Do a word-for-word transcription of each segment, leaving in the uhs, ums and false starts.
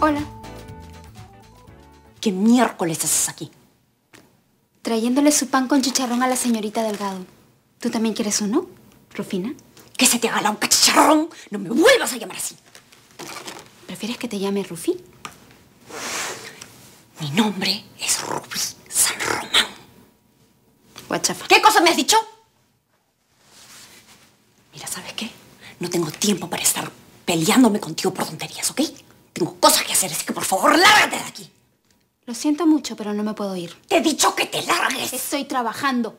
Hola. ¿Qué miércoles haces aquí? Trayéndole su pan con chicharrón a la señorita Delgado. ¿Tú también quieres uno, Rufina? Que se te haga la boca, chicharrón. No me vuelvas a llamar así. ¿Prefieres que te llame Rufi? Mi nombre es Rufi San Román. Guachafa. ¿Qué cosa me has dicho? Mira, ¿sabes qué? No tengo tiempo para estar peleándome contigo por tonterías, ¿ok? Tengo cosas que hacer, así que por favor, lárgate de aquí. Lo siento mucho, pero no me puedo ir. Te he dicho que te largues. Estoy trabajando.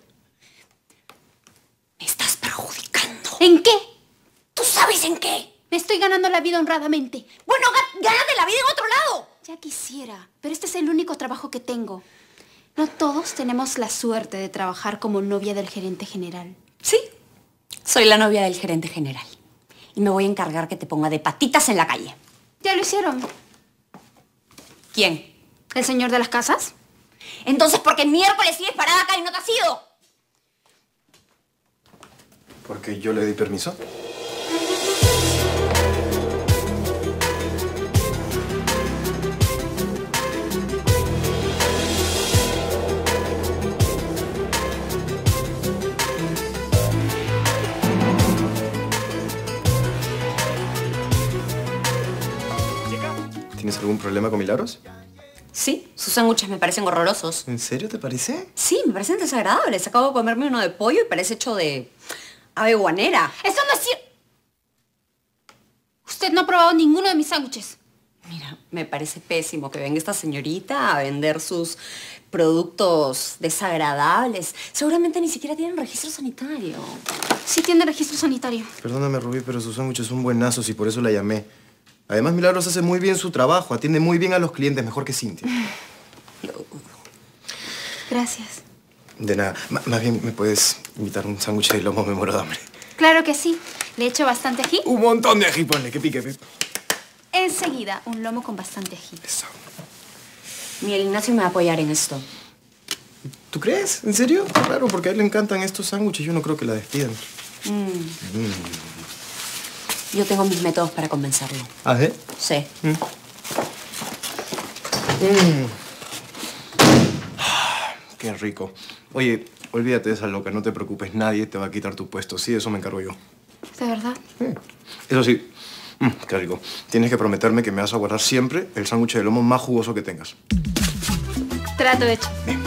Me estás perjudicando. ¿En qué? ¿Tú sabes en qué? Me estoy ganando la vida honradamente. Bueno, gánate la vida en otro lado. Ya quisiera, pero este es el único trabajo que tengo. No todos tenemos la suerte de trabajar como novia del gerente general. Sí, soy la novia del gerente general. Y me voy a encargar que te ponga de patitas en la calle. ¿Ya lo hicieron? ¿Quién? ¿El señor de las casas? Entonces, ¿por qué miércoles sigues parada acá y no te has ido? ¿Porque yo le di permiso? ¿Tienes algún problema con Milagros? Sí, sus sándwiches me parecen horrorosos. ¿En serio te parece? Sí, me parecen desagradables. Acabo de comerme uno de pollo y parece hecho de ave guanera. ¡Eso no es cierto! Usted no ha probado ninguno de mis sándwiches. Mira, me parece pésimo que venga esta señorita a vender sus productos desagradables. Seguramente ni siquiera tienen registro sanitario. Sí tiene registro sanitario. Perdóname, Rubí, pero sus sándwiches son buenazos y por eso la llamé. Además, Milagros hace muy bien su trabajo, atiende muy bien a los clientes, mejor que Cintia. Gracias. De nada. M más bien, ¿me puedes invitar un sándwich de lomo? Me muero de hambre. Claro que sí. Le echo bastante ají. Un montón de ají, ponle, que pique, pique. Enseguida, un lomo con bastante ají. Eso. Miguel Ignacio me va a apoyar en esto. ¿Tú crees? ¿En serio? Claro, porque a él le encantan estos sándwiches. Yo no creo que la despidan. Mm. Mm. Yo tengo mis métodos para convencerlo. ¿Ah, sí? Sí. Mm. Mm. Qué rico. Oye, olvídate de esa loca, no te preocupes. Nadie te va a quitar tu puesto. Sí, eso me encargo yo. ¿De verdad? Sí. Eso sí. Mm, qué rico. Tienes que prometerme que me vas a guardar siempre el sándwich de lomo más jugoso que tengas. Trato hecho. Bien.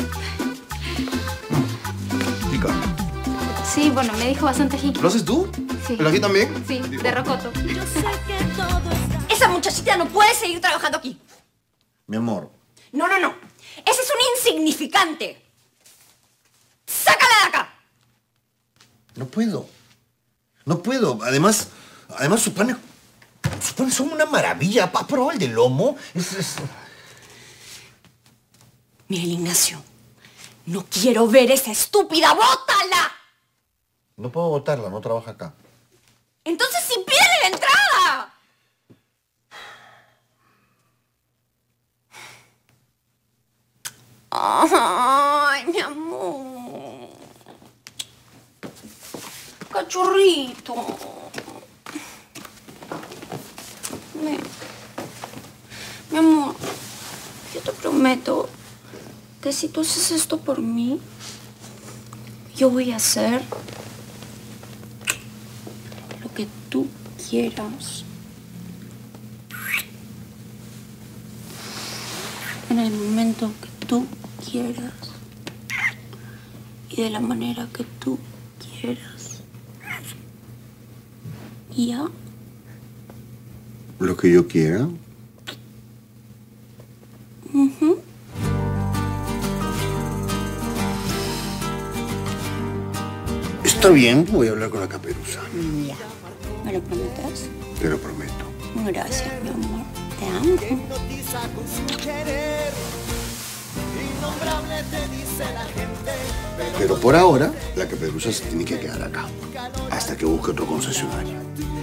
Mm. Rica. Sí, bueno, me dijo bastante ají. ¿Lo haces tú? Sí. ¿El ají también? Sí, Digo. de rocoto. Esa muchachita no puede seguir trabajando aquí. Mi amor. No, no, no. Ese es un insignificante. ¡Sácala de acá! No puedo. No puedo. Además, además sus panes, sus panes son una maravilla. ¿Has probado el de lomo? Es, es... Miguel Ignacio, no quiero ver esa estúpida. ¡Bótala! No puedo botarla, no trabaja acá. Entonces sí pierde la entrada. Ay, mi amor. Cachorrito. Mi, mi amor, yo te prometo que si tú haces esto por mí, yo voy a hacer lo que tú quieras. En el momento que tú quieras. Y de la manera que tú quieras. ¿Y ya? Lo que yo quiera. Uh-huh. Está bien, voy a hablar con la caperuza. Ya. ¿Me lo prometes? Te lo prometo. Gracias, mi amor. Te amo. Pero por ahora, la caperuza se tiene que quedar acá. Hasta que busque otro concesionario.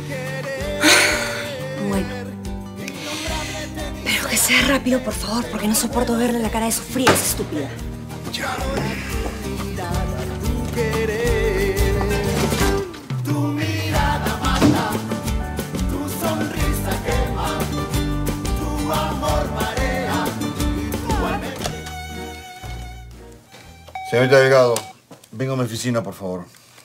Bueno. Pero que sea rápido, por favor, porque no soporto verle la cara de sufrir a esa estúpida. Ya. Tu sonrisa quema, tu amor. Señorita Delgado, venga a mi oficina, por favor.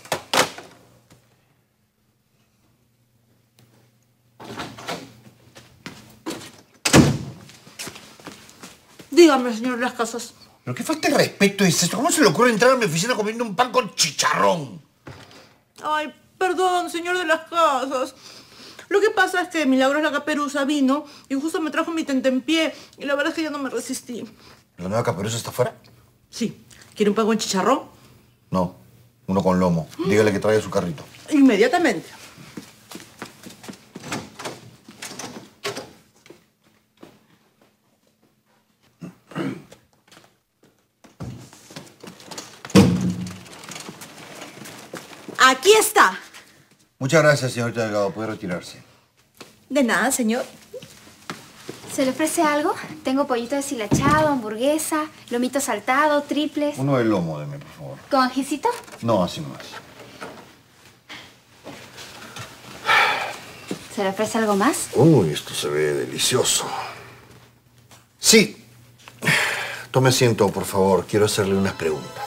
Dígame, señor Las Casas. Pero qué falta de respeto es esto. ¿Cómo se le ocurre entrar a mi oficina comiendo un pan con chicharrón? Ay, perdón, señor de Las Casas. Lo que pasa es que Milagros la Caperuza vino y justo me trajo mi tentempié y la verdad es que ya no me resistí. ¿La nueva caperuza está afuera? Sí. ¿Quiere un pan con chicharrón? No, uno con lomo. Dígale que traiga su carrito. Inmediatamente. Aquí está. Muchas gracias, señorita Delgado. Puede retirarse. De nada, señor. ¿Se le ofrece algo? Tengo pollito deshilachado, hamburguesa, lomito saltado, triples. Uno de lomo, deme, por favor. ¿Con ajicito? No, así no es. ¿Se le ofrece algo más? Uy, esto se ve delicioso. Sí. Tome asiento, por favor. Quiero hacerle unas preguntas.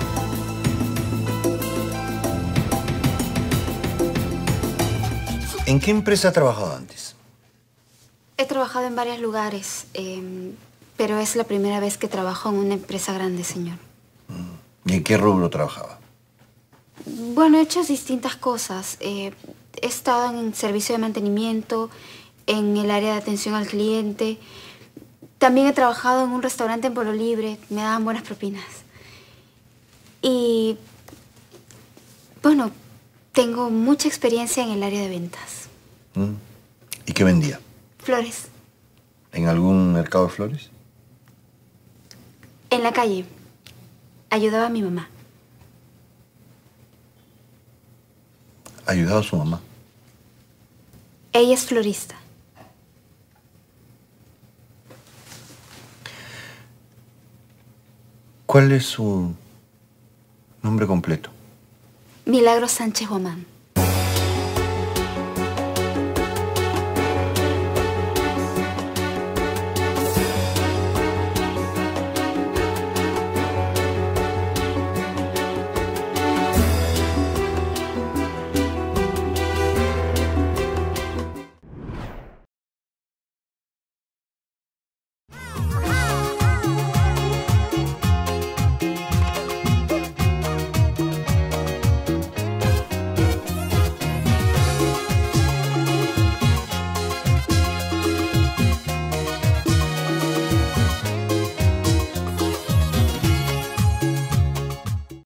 ¿En qué empresa ha trabajado antes? He trabajado en varios lugares, eh, pero es la primera vez que trabajo en una empresa grande, señor. ¿Y en qué rubro trabajaba? Bueno, he hecho distintas cosas. Eh, he estado en servicio de mantenimiento, en el área de atención al cliente. También he trabajado en un restaurante en Pueblo Libre. Me daban buenas propinas. Y, bueno, tengo mucha experiencia en el área de ventas. ¿Y qué vendía? Flores. ¿En algún mercado de flores? En la calle. Ayudaba a mi mamá. ¿Ayudaba a su mamá? Ella es florista. ¿Cuál es su nombre completo? Milagros Sánchez Guamán.